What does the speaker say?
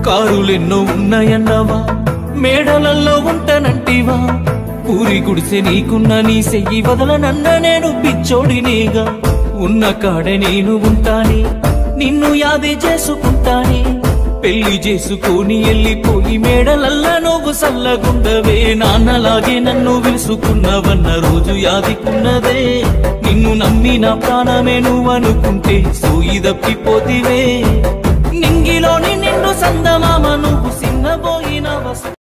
కారులెన్నో ఉన్నాయన్నవా, మేడలల్లో ఉంటానంటివా, పూరి గుడిసె నీకున్న నీ సెయ్యి వదలనన్న నేను పిచ్చోడినేగా, ఉన్న కాడే నేను ఉంటానే, నిన్ను యాది చేసుకుంటానే, పెళ్లి చేసుకొని వెళ్ళిపోయి మేడలల్లా నువ్వు సల్లగుండవే, నాన్నలాగే నన్ను విలుసుకున్నవన్న రోజు యాదికున్నదే, నిన్ను నమ్మి నా ప్రాణమే నువ్వనుకుంటే సోయి దప్పిపోతివే, నింగిలోని నిండు సందమామ నువ్వు సిన్నబోయినవ